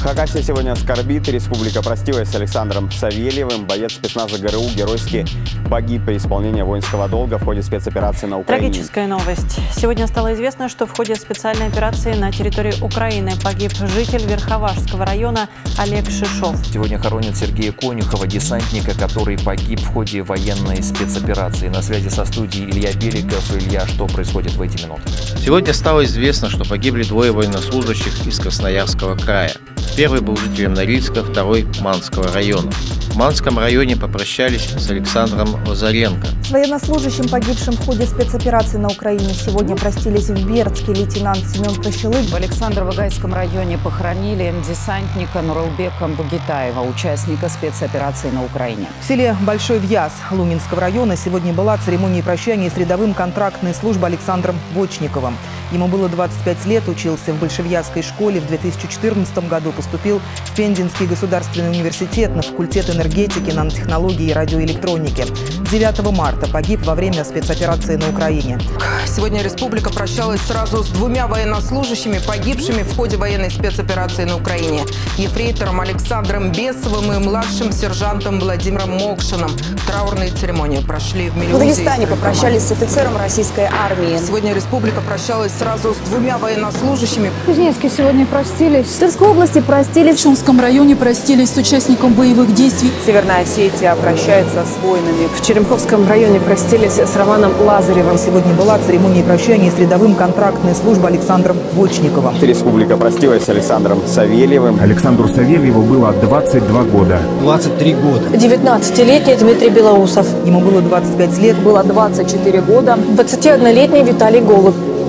Хакасия сегодня скорбит. Республика простилась с Александром Савельевым. Боец спецназа ГРУ геройски погиб при исполнении воинского долга в ходе спецоперации на Украине. Трагическая новость. Сегодня стало известно, что в ходе специальной операции на территории Украины погиб житель Верховашского района Олег Шишов. Сегодня хоронят Сергея Конюхова, десантника, который погиб в ходе военной спецоперации. На связи со студией Илья Беликов. Илья, что происходит в эти минуты? Сегодня стало известно, что погибли двое военнослужащих из Красноярского края. Первый был жителем Норильска, второй – Манского района. В Манском районе попрощались с Александром Лазаренко. С военнослужащим, погибшим в ходе спецоперации на Украине, сегодня простились в Бердске лейтенант Семен Прощелык. В Александрово-Гайском районе похоронили десантника Нуралбека Бугитаева, участника спецоперации на Украине. В селе Большой Вяз Лунинского района сегодня была церемония прощания с рядовым контрактной службы Александром Вочниковым. Ему было 25 лет, учился в Большевьязской школе, в 2014 году поступил в Пензенский государственный университет на факультет энергетики, нанотехнологии и радиоэлектроники. 9 марта погиб во время спецоперации на Украине. Сегодня республика прощалась сразу с двумя военнослужащими, погибшими в ходе военной спецоперации на Украине. Ефрейтором Александром Бесовым и младшим сержантом Владимиром Мокшиным. Траурные церемонии прошли в Мелеузе. В Дагестане попрощались с офицером российской армии. Сегодня республика прощалась сразу с двумя военнослужащими. В Кузнецке сегодня простились. В Тверской области простились. В Шумском районе простились с участником боевых действий. Северная Осетия прощается с воинами. В Черемховском районе простились с Романом Лазаревым. Сегодня была церемония прощания с рядовым контрактной службы Александром Вочниковым. Республика простилась с Александром Савельевым. Александру Савельеву было 22 года. 23 года. 19-летний Дмитрий Белоусов. Ему было 25 лет. Было 24 года. 21-летний Виталий Голубь.